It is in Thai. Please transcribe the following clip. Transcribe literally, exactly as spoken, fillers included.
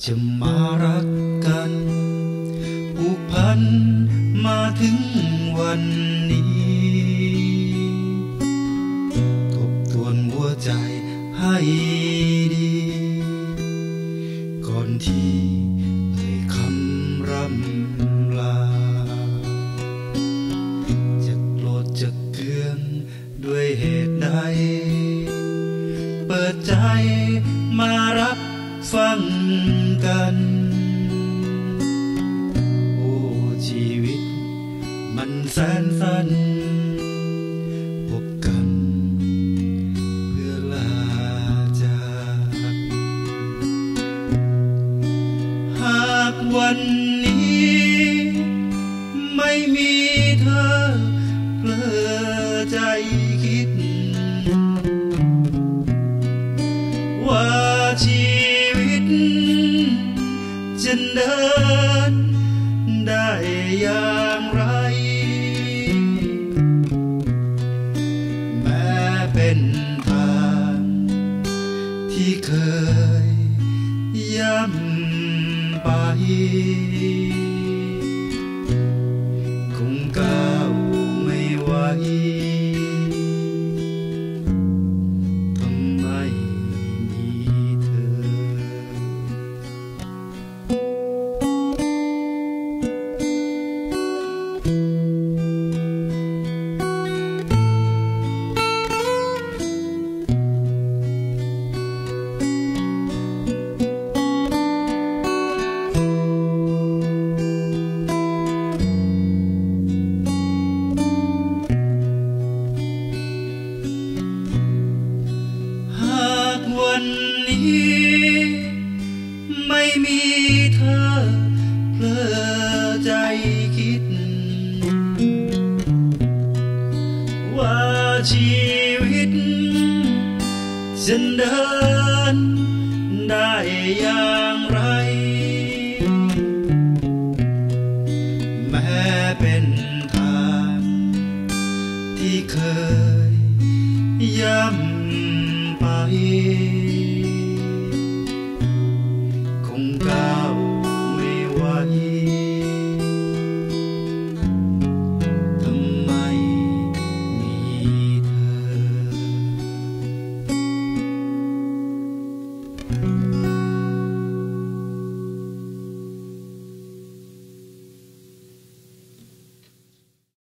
จะมารักกันผูกพันมาถึงวันนี้ทบทวนหัวใจให้ดีก่อนที่เอ่ยคำร่ำลาจะโกรธจะเคืองด้วยเหตุใดเปิดใจมารับฟังกันโอ้ชีวิตมันแสนสั้นพบกันเพื่อลาจากหากวันนี้ไม่มีเธอเพลอใจคิดว่าชีวิตจะเดินได้อย่างไรแม้เป็นทางที่เคยย้ำไปคงก้าวไม่ไหววันนี้ไม่มีเธอเพลอใจคิดว่าชีวิตจะเดิน